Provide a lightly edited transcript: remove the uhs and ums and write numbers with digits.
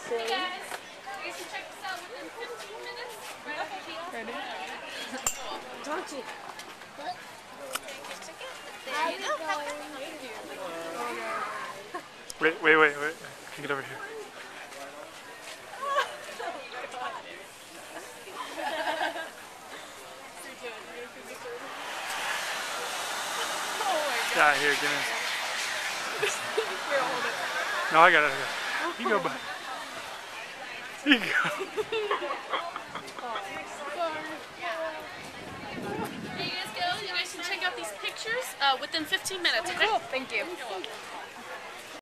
Hey guys, you can check this out within 15 minutes. Right off the kiosk. Ready? Don't you? There you go. Wait. Get over here. Yeah, here, get in. Here, hold it. No, I got it. You go, bud. You go. There you guys go. You guys can check out these pictures within 15 minutes. Okay? Cool, thank you.